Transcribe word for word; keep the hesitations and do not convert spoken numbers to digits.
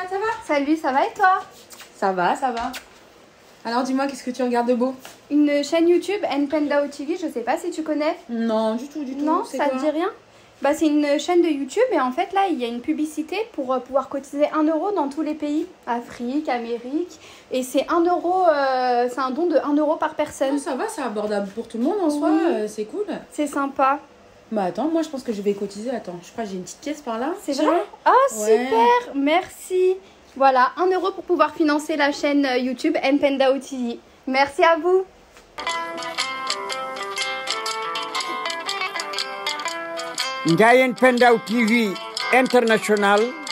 ça va? Salut, ça va et toi? Ça va, ça va. Alors dis-moi, qu'est-ce que tu regardes de beau? Une chaîne YouTube, nPendao T V, je sais pas si tu connais. Non, du tout, du tout. Non, ça te dit rien? Bah, c'est une chaîne de YouTube et en fait là il y a une publicité pour euh, pouvoir cotiser un euro dans tous les pays, Afrique, Amérique, et c'est un euro, euh, c'est un don de un euro par personne. Ah, ça va, c'est abordable pour tout le monde en soi, Oui. euh, c'est cool. C'est sympa. Bah attends, moi je pense que je vais cotiser, attends, je crois que j'ai une petite pièce par là. C'est vrai? Ah oh, Ouais. super, merci. Voilà, un euro pour pouvoir financer la chaîne YouTube nPendao T V. Merci à vous. Ndiaye nPendao T V International